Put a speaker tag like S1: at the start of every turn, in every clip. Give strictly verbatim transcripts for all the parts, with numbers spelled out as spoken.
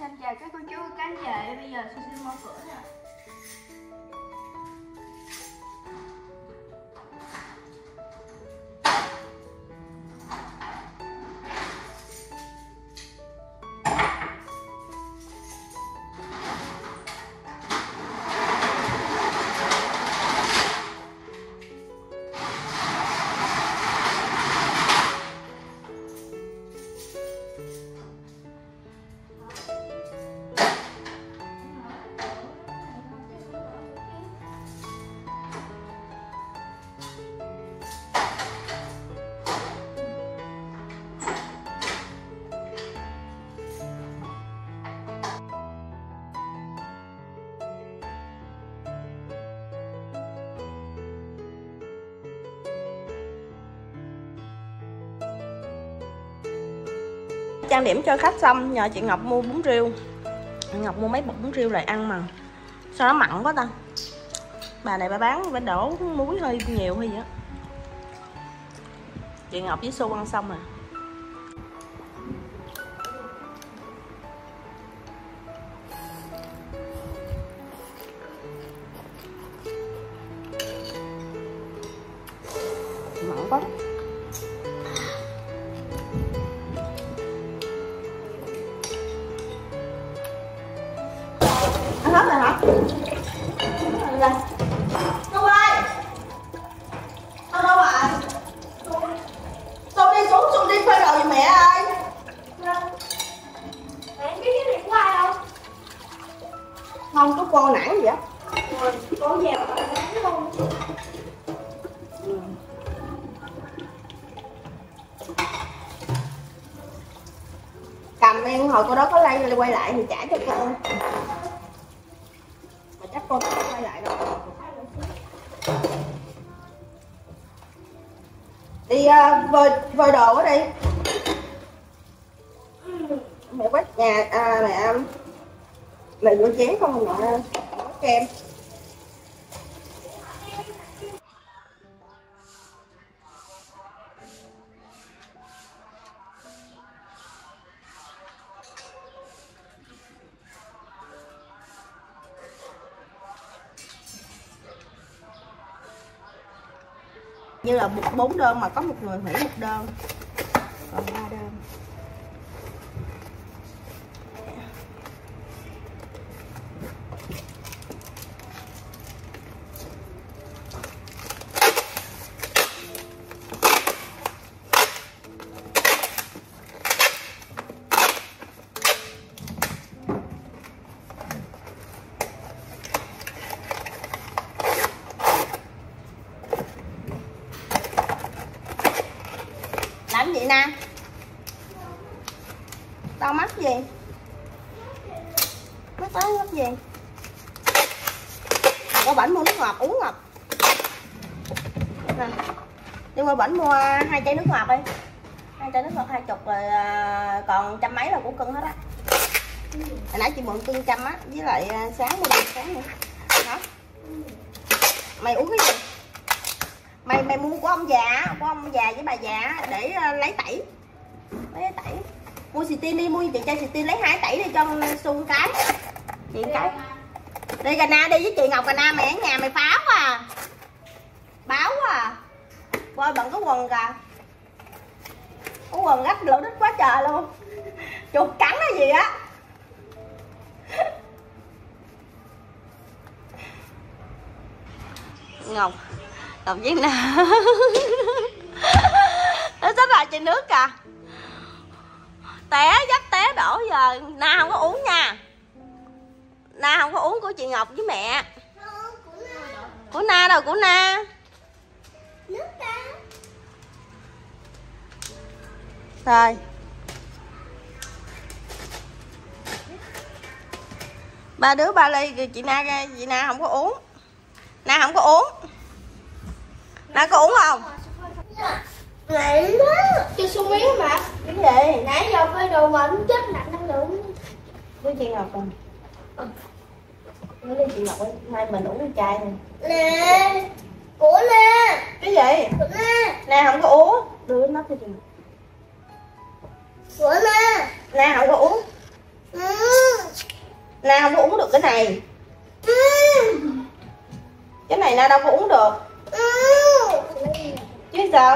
S1: Xin chào các cô chú các anh chị, bây giờ Sushi xin mở cửa nè.
S2: Trang điểm cho khách xong, nhờ chị Ngọc mua bún riêu. Chị Ngọc mua mấy bột bún riêu lại ăn mà sao nó mặn quá ta. Bà này bà bán bà đổ muối hơi nhiều hay gì á. Chị Ngọc với Xu ăn xong rồi. Mặn quá. Ăn hết rồi hả? Rồi. Không ơi. Đâu đâu rồi? Xu đi xuống, Xu đi phơi đồ giùm mẹ ơi.
S1: Mẹ biết cái điện thoại không?
S2: Không có con nản gì á.
S1: Cô về mà bán luôn.
S2: Cầm em hồi cô đó có lay quay lại thì trả cho cô. Mà chắc cô không quay lại đâu. Đi uh, vơi vơi đồ ở đi. Mẹ quét nhà à, mẹ mẹ rửa chén không mẹ quét kem. Như là bốn đơn mà có một người hủy một đơn, còn ba đơn. Làm gì nè? Tao mắc gì? Mắc tao mắc gì? Qua bển mua nước ngọt uống ngọt. Nè. Đi qua bển mua hai chai nước ngọt đi. Hai chai nước ngọt hai chục rồi còn trăm mấy là của cưng hết á. Hồi nãy chị mượn cưng trăm á, với lại sáng mua đi sáng nữa. Hả? Mày uống cái gì? Mày mày mua của ông già, của ông già với bà già để uh, lấy tẩy. Lấy tẩy. Mua xì tin đi, mua chị chai xì tin lấy hai tẩy đi cho Xu cái. Chị cái. Đi Cà Na đi với chị Ngọc Cà Na mày ở nhà mày pháo à. Báo à. Coi bận cái quần kìa. Cái quần gấp lỗ đít quá trời luôn. Chuột cắn hay gì á. Ngọc Ngọc với Na nó xách lại chai nước kìa. Té dắt té đổ giờ. Na không có uống nha. Na không có uống của chị Ngọc với mẹ. Của Na đâu, của Na. Nước ta. Rồi. Ba đứa ba ly, chị Na chị Na không có uống. Na không có uống. Na có uống không?
S1: Vậy đó. Cho Xu miếng mà.
S2: Cái gì?
S1: Nãy giờ phơi đồ mà cũng chết nặng năng lượng.
S2: Với chị Ngọc rồi. Ừ. Nói đi chị Ngọc ơi, mai mình uống cái chai này.
S1: Nè. Của nè.
S2: Cái gì?
S1: Của nè.
S2: Nè không có uống. Đưa nắp cho chị Ngọc.
S1: Của nè.
S2: Nè không có uống.
S1: Ừ.
S2: Na không có uống được cái này. Cái này Na đâu có uống được. Chứ sao?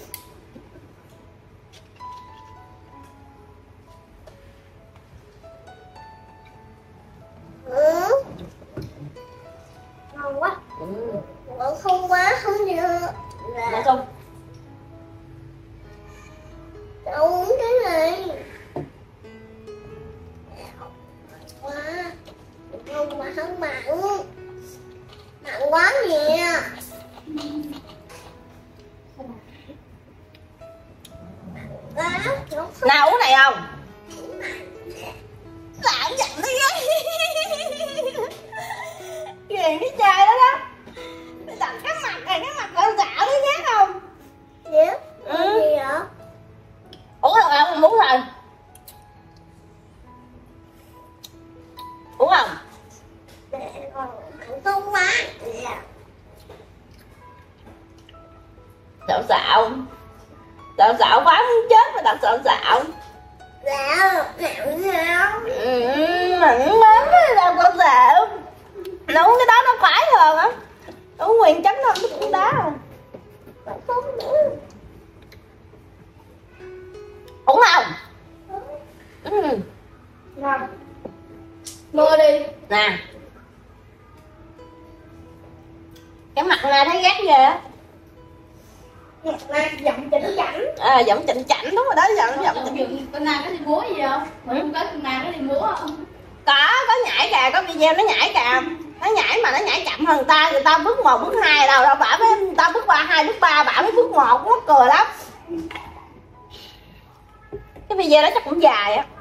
S1: Ngon quá. Ừ. Không quá không được.
S2: Nè Xuân.
S1: Tao uống cái này. Quá. Không mà không mặn. Mặn quá nè.
S2: Nào uống này không? Lãng giận đi á. Ghiền cái chai đó đó. Mày đặt cái mặt này, cái mặt con dạo đấy ghét không?
S1: Dạ.
S2: Ừ.
S1: Gì vậy?
S2: Uống rồi không? Uống rồi. Uống không?
S1: Mẹ còn không quá.
S2: Xạo xạo. Xạo xạo quá muốn chết mà đặt xạo xạo.
S1: Dạ, mẹ sao?
S2: Ừ, mặn lắm đâu con xạo. Nó uống cái đó nó khoái hơn á. Uống nguyên chấm nó uống cái đá không?
S1: Không nữa.
S2: Uống không? Ừ.
S1: Ngon. Mua đi.
S2: Nè. Cái mặt này thấy ghét ghê á.
S1: Này, giọng chỉnh chảnh.
S2: À, giọng chỉnh chảnh đúng rồi đó, giọng giọng chỉnh.
S3: Chừng con Na có đi múa gì không? Mà không có con Na có đi múa không?
S2: Có, có nhảy kìa, có video nó nhảy kìa. Nó nhảy mà nó nhảy chậm hơn người ta, người ta bước một bước hai đâu đâu bả với người ta bước qua hai bước ba bả mới bước một, mắc cười lắm. Cái video đó chắc cũng dài á.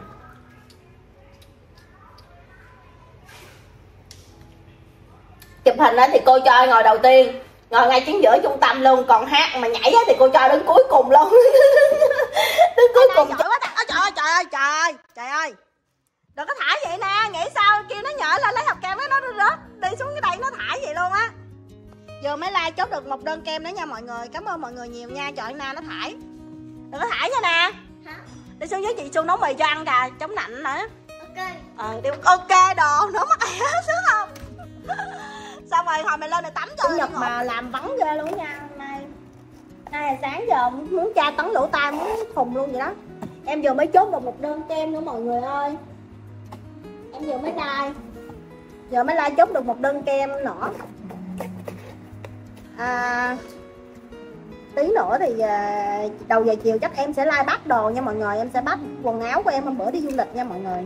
S2: Chụp hình đó thì cô Choi ngồi đầu tiên, ngồi ngay chính giữa trung tâm luôn, còn hát mà nhảy thì cô Choi đứng cuối cùng luôn. Đứng cuối cùng. Trời ơi, trời ơi, trời ơi, trời trời ơi. Đừng có thả vậy nè, nghĩ sao kêu nó nhở lên lấy hộp kem nó nó rớt đi xuống cái đây nó thả vậy luôn á. Vừa mới like chốt được một đơn kem đó nha mọi người, cảm ơn mọi người nhiều nha. Trời Na nó thải, đừng có thải nha nè. Đi xuống với chị Xuân nấu mì cho ăn kìa, chống lạnh nữa.
S1: Ok.
S2: Ờ, đi ok đồ nấu mất ai hết sướng không? Xong rồi hồi mày lên này tắm cho. Chủ nhật mà làm vắng ghê luôn nha. Hôm nay nay là sáng giờ muốn tra tấn lỗ tai muốn khùng luôn vậy đó. Em vừa mới chốt được một đơn kem nữa mọi người ơi. Em vừa mới like Giờ mới like chốt được một đơn kem nữa. À, tí nữa thì à, đầu giờ chiều chắc em sẽ like bắt đồ nha mọi người. Em sẽ bắt quần áo của em hôm bữa đi du lịch nha mọi người.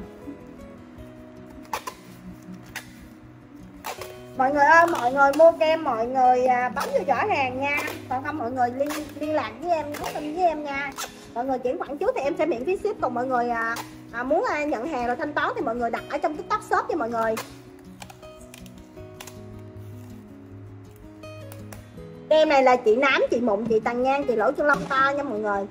S2: Mọi người ơi, mọi người mua kem mọi người à, bấm vô giỏ hàng nha. Còn không mọi người liên liên lạc với em, nhắn tin với em nha. Mọi người chuyển khoản trước thì em sẽ miễn phí ship. Còn mọi người à, à, muốn à, nhận hàng rồi thanh toán thì mọi người đặt ở trong TikTok shop nha mọi người. Kem này là chị nám, chị mụn, chị tàn nhang, chị lỗ chân lông to nha mọi người.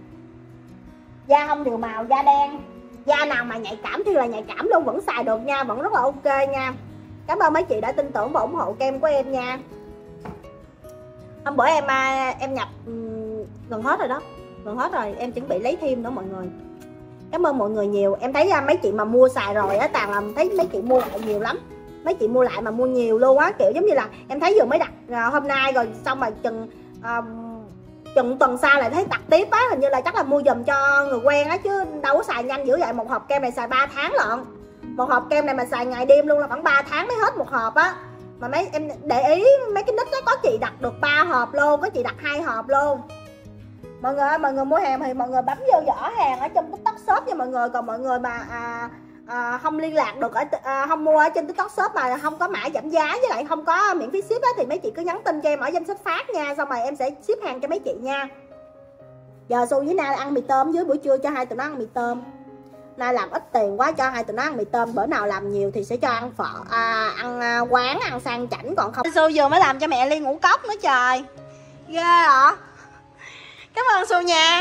S2: Da không đều màu, da đen. Da nào mà nhạy cảm thì là nhạy cảm luôn, vẫn xài được nha, vẫn rất là ok nha. Cảm ơn mấy chị đã tin tưởng và ủng hộ kem của em nha. Hôm bữa em em nhập gần hết rồi đó, gần hết rồi, em chuẩn bị lấy thêm nữa mọi người. Cảm ơn mọi người nhiều. Em thấy mấy chị mà mua xài rồi á, toàn là thấy mấy chị mua lại nhiều lắm. Mấy chị mua lại mà mua nhiều luôn á, kiểu giống như là em thấy vừa mới đặt hôm nay rồi xong mà chừng uh, chừng tuần sau lại thấy đặt tiếp á, hình như là chắc là mua giùm cho người quen á chứ đâu có xài nhanh dữ vậy. Một hộp kem này xài ba tháng lận. Một hộp kem này mà xài ngày đêm luôn là khoảng ba tháng mới hết một hộp á. Mà mấy em để ý mấy cái nick đó có chị đặt được ba hộp luôn, có chị đặt hai hộp luôn. Mọi người ơi, mọi người mua hàng thì mọi người bấm vô giỏ hàng ở trong TikTok shop nha mọi người. Còn mọi người mà à, à, không liên lạc được ở à, không mua ở trên TikTok shop mà không có mã giảm giá với lại không có miễn phí ship á, thì mấy chị cứ nhắn tin cho em ở danh sách phát nha, xong rồi em sẽ ship hàng cho mấy chị nha. Giờ Xu với Na ăn mì tôm dưới, buổi trưa cho hai tụi nó ăn mì tôm. Na làm ít tiền quá cho hai tụi nó ăn mì tôm, bữa nào làm nhiều thì sẽ cho ăn phở à, ăn à, quán, ăn sang chảnh. Còn không Xu vừa mới làm cho mẹ ly ngũ cốc nữa trời, ghê hả? Cảm ơn Xu nha.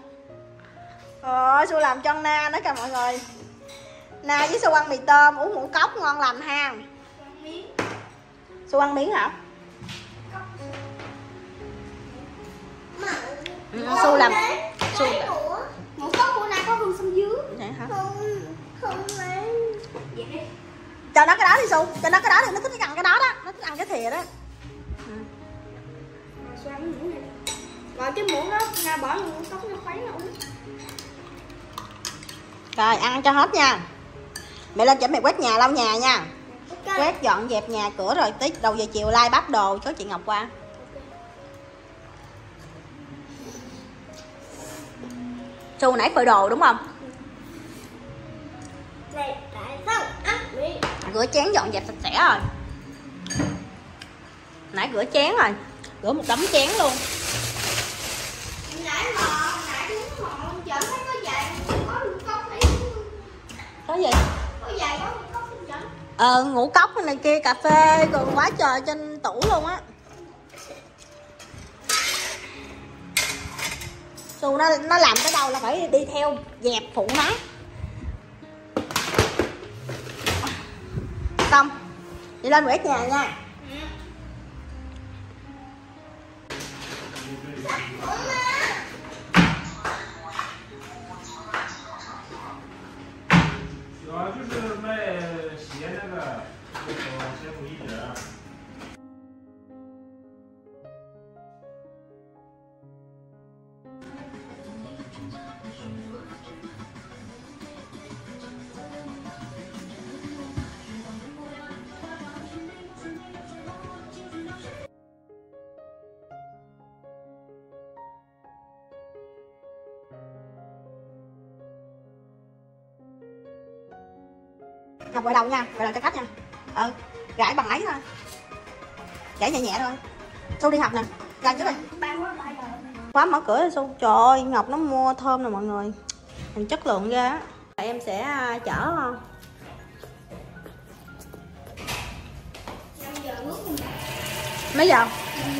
S2: Ồ, Xu làm cho Na nữa kìa mọi người. Na với Xu ăn mì tôm uống ngũ cốc ngon lành ha. Xu ăn miếng hả? Ừ, Xu làm Xu
S1: Ngũ cốc của Na có hương xương dứa.
S2: Vậy hả?
S1: Không, không lấy.
S3: Vậy đi.
S2: cho nó cái đó đi Su, cho nó cái đó đi, nó thích ăn cái đó đó, nó thích ăn cái thìa đó.
S1: Rồi cái muỗng đó Nga bỏ muỗng cốc nó khuấy nó uống.
S2: Rồi ăn cho hết nha. Mẹ lên cho mẹ quét nhà lau nhà nha. Okay. Quét dọn dẹp nhà cửa rồi tới đầu giờ chiều lai bắt đồ cho chị Ngọc qua. Okay. Su nãy phơi đồ đúng không?
S1: Này, tại sao ăn đi.
S2: Rửa chén dọn dẹp sạch sẽ rồi. Nãy rửa chén rồi, rửa một đống chén luôn.
S1: Nãy mà nãy đúng họ chợ thấy có vài có ngũ cốc đấy.
S2: Có gì?
S1: Có vài có ngũ cốc không chợ.
S2: Ờ ngũ cốc này kia, cà phê còn quá trời trên tủ luôn á. Su nó nó làm tới đâu là phải đi theo dẹp phụ nó. Xong đi lên quét nhà nha. Ngọc gội đầu nha, gội đầu cho khách nha. Ừ, gãi bằng ấy thôi, gãi nhẹ nhẹ thôi. Su đi học nè, ra trước đi. Khóa mở cửa đi Su. Trời ơi, Ngọc nó mua thơm nè mọi người, mình chất lượng ghê á. Em sẽ chở mấy giờ?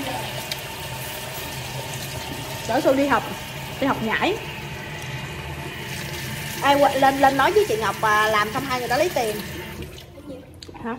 S2: Chở Su đi học, đi học nhảy. Ai lên lên nói với chị Ngọc à, làm xong hai người đó lấy tiền. Hả?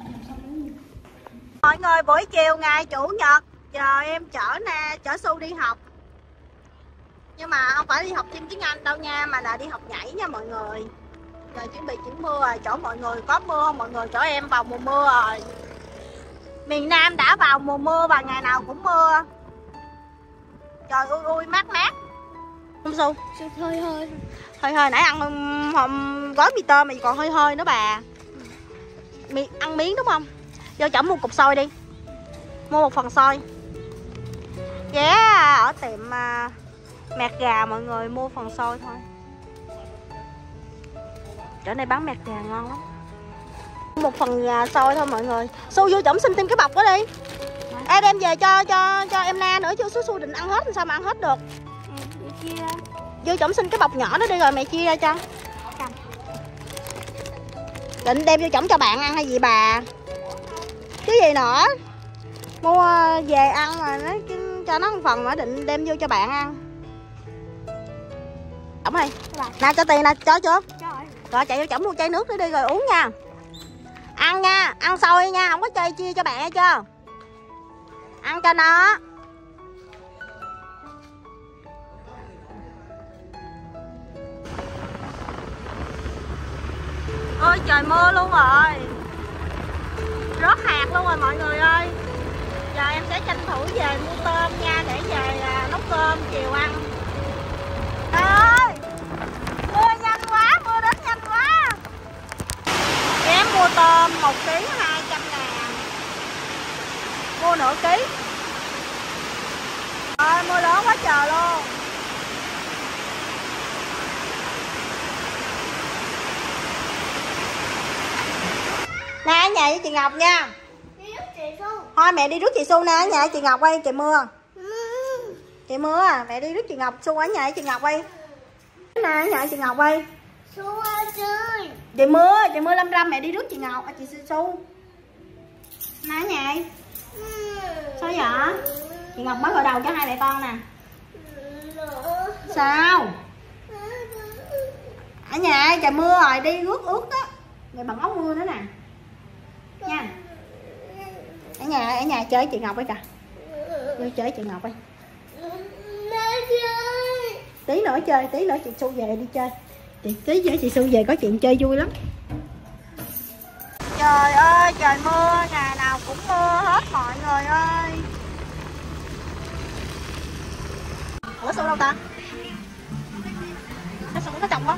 S2: Mọi người buổi chiều ngày chủ nhật giờ em chở nè, chở Su đi học. Nhưng mà không phải đi học thêm tiếng Anh đâu nha, mà là đi học nhảy nha mọi người. Giờ chuẩn bị chuyển mưa rồi, chỗ mọi người có mưa không mọi người? Chỗ em vào mùa mưa rồi. Miền Nam đã vào mùa mưa và ngày nào cũng mưa. Trời ui ui mát mát. Không Su?
S1: Hơi hơi.
S2: Hơi hơi, nãy ăn hôm gói mì tôm mà còn hơi hơi nữa bà. Mì, ăn miếng đúng không? Vô chổng mua cục xôi đi. Mua một phần xôi. Ghé ở tiệm uh, mẹt gà mọi người, mua phần xôi thôi. Chỗ này bán mẹt gà ngon lắm. Một phần uh, xôi thôi mọi người. Su vô chổng xin thêm cái bọc đó đi. Ê đem về cho cho cho em Na nữa chứ Su Su định ăn hết sao mà ăn hết được.
S1: Chia.
S2: Vô chổng xin cái bọc nhỏ đó đi rồi mẹ chia ra cho. Định đem vô chổng cho bạn ăn hay gì bà? Chứ gì nữa. Mua về ăn mà nó cho nó một phần mà định đem vô cho bạn ăn. Chổng đi. Nè cho tiền nè, cho chưa? Rồi chạy vô chổng mua chai nước nữa đi rồi uống nha. Ăn nha, ăn xôi nha, không có chơi chia cho bạn hay chưa? Ăn cho nó. Ôi trời mưa luôn rồi, rớt hạt luôn rồi mọi người ơi. Giờ em sẽ tranh thủ về mua tôm nha, để về à, nấu cơm chiều ăn. Trời ơi, mưa nhanh quá, mưa đến nhanh quá. Em mua tôm một ký hai trăm ngàn, mua nửa ký. Rồi mưa lớn quá trời luôn. Nè ở nhà với chị Ngọc nha. Thôi mẹ đi rước chị Su nè, ở nhà với chị Ngọc ơi, trời mưa. Trời mưa à, mẹ đi rước chị Ngọc, Su ở nhà với chị Ngọc ơi. Nè ở nhà với chị Ngọc ơi.
S1: Su ơi.
S2: Trời mưa, trời mưa lâm râm, mẹ đi rước chị Ngọc, à, chị Su. Nè ở nhà. Sao vậy? Chị Ngọc mới gội đầu cho hai mẹ con nè. Sao? Ở nhà trời mưa rồi, đi rước ướt á. Rồi bằng áo mưa nữa nè. Nha. Ở nhà, ở nhà chơi chị Ngọc ấy kìa. Vô chơi chị Ngọc ơi. Tí nữa chơi, tí nữa chị Su về đi chơi. Chị tí với chị Su về có chuyện chơi vui lắm. Trời Trời ơi trời mưa, ngày nào cũng mưa hết mọi người ơi. Ủa Su đâu ta? Nó Su nó trồng quá.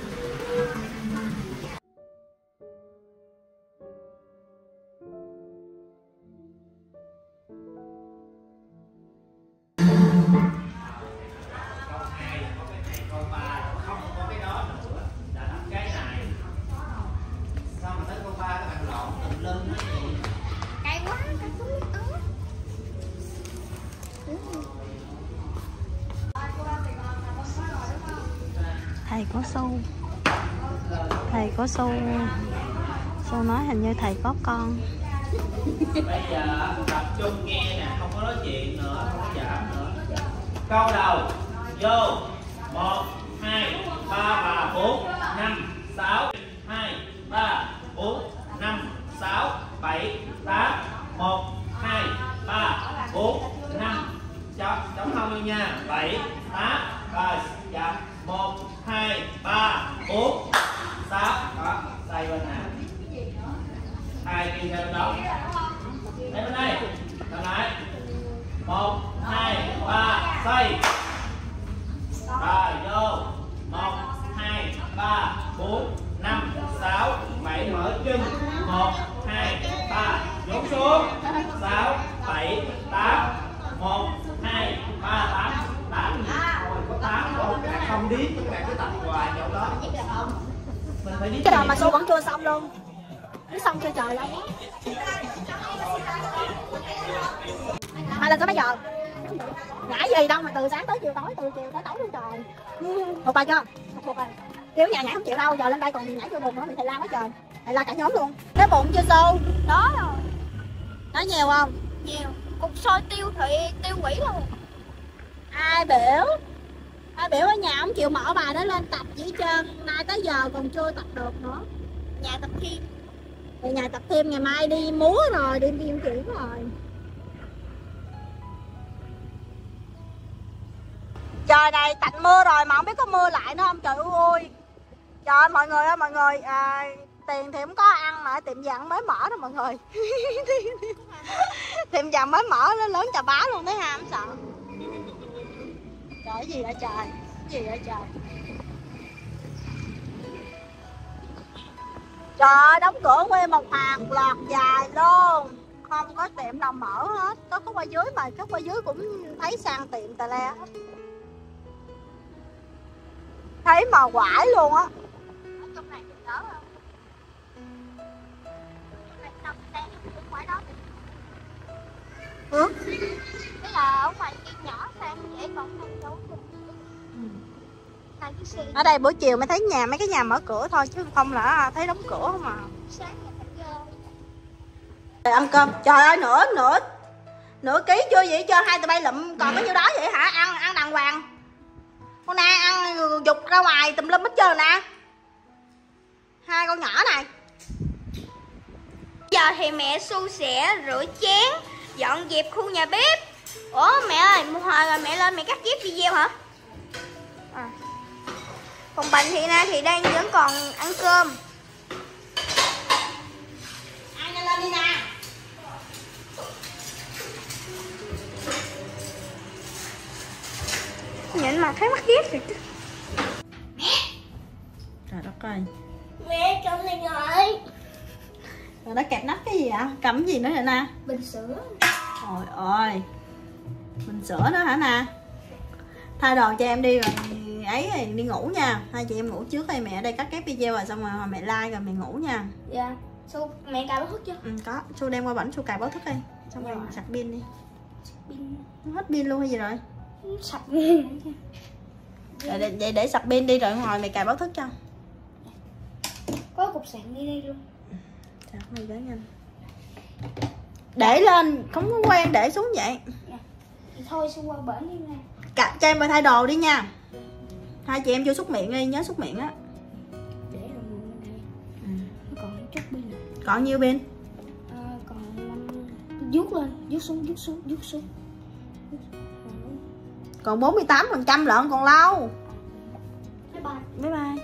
S2: Thầy có Su, thầy có Su, Su nói hình như thầy có con.
S4: Bây giờ tập trung nghe nè, không có nói chuyện nữa, không có giỡn nữa. Câu đầu vô một hai ba và bốn năm sáu hai ba bốn năm sáu bảy tám một hai ba bốn năm chấm chấm không luôn nha. Bảy tám rồi chậm một hai ba bốn sáu đó xoay bên này hai kia theo đó đây bên đây làm lại một hai ba xoay rồi vô một hai ba bốn năm sáu bảy mở chân một hai ba nhún xuống sáu bảy tám một hai ba tám tám rồi có tám rồi các bạn không điếc các bạn cứ tập hoài chỗ đó mình phải điếc
S2: Cái đời mà Su vẫn chưa xong luôn. Nó xong chưa trời lắm. Hai lần có mấy giờ? Ngã gì đâu mà từ sáng tới chiều tối, từ chiều tới tối luôn trời. Một bài chưa? Một bài. Kiểu nhà nhảy không chịu đâu, giờ lên đây còn nhảy chưa buồn nữa, mình thầy la quá trời. Thầy la cả nhóm luôn. Đói bụng chưa Su?
S1: Đó rồi.
S2: Nói nhiều không?
S1: Nhiều. Cục sôi tiêu thị tiêu hủy luôn.
S2: Ai biểu? Ai biểu ở nhà không chịu mở bài đó lên tập dưới chân. Nay tới giờ còn chưa tập được nữa.
S1: Nhà tập thêm.
S2: Về nhà tập thêm, ngày mai đi múa rồi, đi đi chuyển rồi. Trời này tạnh mưa rồi mà không biết có mưa lại nữa không trời ơi. Trời ơi mọi người ơi mọi người, à, tiền thì không có ăn mà tiệm vàng mới mở đó mọi người. Tiệm vàng mới mở nó lớn chà bá luôn đấy ha, không sợ. Trời, cái gì vậy trời, cái gì vậy trời. Trời ơi, đóng cửa nguyên một hàng loạt dài luôn. Không có tiệm nào mở hết. Có có qua dưới mà, có qua dưới cũng thấy sang tiệm tà le. Thấy mà quải luôn á.
S1: Trong này thì đỡ không? Trong này nằm đang cũng ngoài đó.
S2: Ừ?
S1: Thế là ở ngoài kia nhỏ sang dễ còn không giấu được.
S2: Ở đây buổi chiều mới thấy nhà mấy cái nhà mở cửa thôi chứ không là thấy đóng cửa không à.
S1: Sáng thì phải vô.
S2: Trời, ăn cơm. Trời ơi, nửa nửa nửa ký chưa vậy cho hai tụi bay lụm còn bao nhiêu đó vậy hả? Ăn ăn đàng hoàng. Con Na ăn dục ra ngoài tùm lum hết trơn nè. Hai con nhỏ này.
S1: Giờ thì mẹ Su sẽ rửa chén, dọn dẹp khu nhà bếp. Ủa mẹ ơi, một hồi rồi mẹ lên mẹ cắt ghép video hả? À. Còn Bình thì Na thì đang vẫn còn ăn cơm.
S2: Ai nhanh lên đi nè.
S1: Nhìn mà thấy mắt ghét rồi chứ.
S2: Trời đất ơi.
S1: Mẹ cầm này rồi.
S2: Rồi nó kẹp nắp cái gì ạ? Cầm gì nữa vậy nè?
S1: Bình sữa.
S2: Trời ơi. Bình sữa nữa hả nè? Thay đồ cho em đi rồi ấy thì đi ngủ nha. Hai chị em ngủ trước hay mẹ ở đây cắt ghép video rồi xong rồi mẹ like rồi mẹ ngủ nha.
S1: Dạ. Su mẹ cài báo thức chưa?
S2: Ừ có. Su đem qua bển Su cài báo thức đi. Xong rồi sạc pin đi.
S1: Pin.
S2: Hết pin luôn hay gì rồi?
S1: Sạch.
S2: Vậy để, để, để sạc pin đi rồi ngồi mày cài báo thức cho.
S1: Có cục sạc đi đây luôn.
S2: Sạc này để nhanh. Để lên, không có quen để xuống vậy.
S1: Dạ. Thì thôi Su qua bển đi nè.
S2: Cặp cho em vào thay đồ đi nha. Hai chị em vô xúc miệng đi, nhớ xúc miệng á.
S1: Để rồi mình đây.
S2: Ừ.
S1: Nó còn chút pin này.
S2: Còn nhiêu pin?
S1: À, còn vuốt lên, vuốt xuống, vuốt xuống, vuốt xuống.
S2: Còn bốn mươi tám phần trăm lận còn lâu.
S1: Bye bye.
S2: Bye bye.